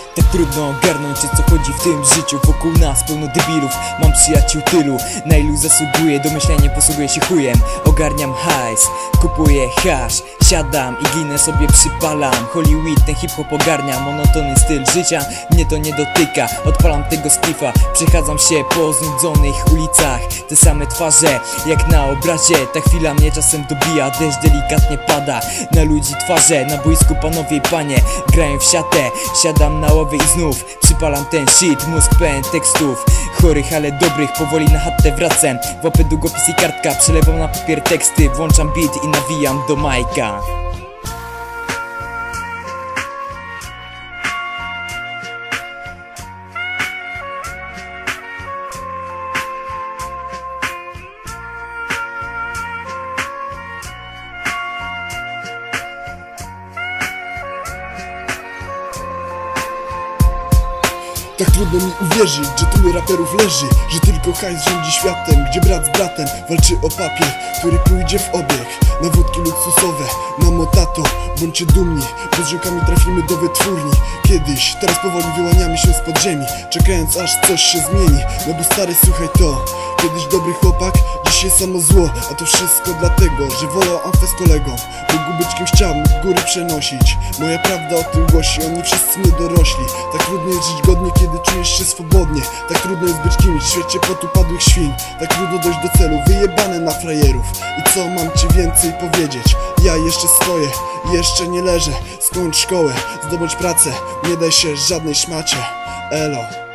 Tak trudno ogarnąć, o co chodzi w tym życiu. Wokół nas pełno debilów, mam przyjaciół tylu. Na ilu zasługuję, do myślenia posługuję się chujem. Ogarniam hajs, kupuję hasz, siadam i ginę sobie przypalam. Hollywood, ten hip-hop ogarnia, monotonny styl życia mnie to nie dotyka. Odpalam tego splifa, przechadzam się po znudzonych ulicach. Te same twarze, jak na obrazie. Ta chwila mnie czasem dobija, deszcz delikatnie pada na ludzi twarze. Na boisku panowie i panie grają w siatę. Siadam na ławie i znów przypalam ten shit. Mózg pełen tekstów, chorych ale dobrych. Powoli na chatę wracam, łapę długopis i kartka. Przelewam na papier teksty, włączam beat i nawijam do majka. Tak trudno mi uwierzyć, że tylu raperów leży, że tylko hajs rządzi światem, gdzie brat z bratem walczy o papier, który pójdzie w obieg. Na wódki luksusowe, na motato, bądźcie dumni, bo z ziomkami trafimy do wytwórni. Kiedyś, teraz powoli wyłaniamy się z podziemi, czekając aż coś się zmieni. No bo stary, słuchaj to, kiedyś dobry chłopak, dziś jest samo zło. A to wszystko dlatego, że wolał amfę z kolegą. Mógł być kim chciał, mógł góry przenosić. Moja prawda o tym głosi, oni wszyscy nie dorośli. Tak trudno jest żyć godnie, kiedy czujesz się swobodnie. Tak trudno jest być kimś w świecie potu padłych świń. Tak trudno dojść do celu, wyjebane na frajerów. I co mam ci więcej powiedzieć? Ja jeszcze stoję, jeszcze nie leżę. Skończ szkołę, zdobądź pracę, nie daj się żadnej szmacie. Elo.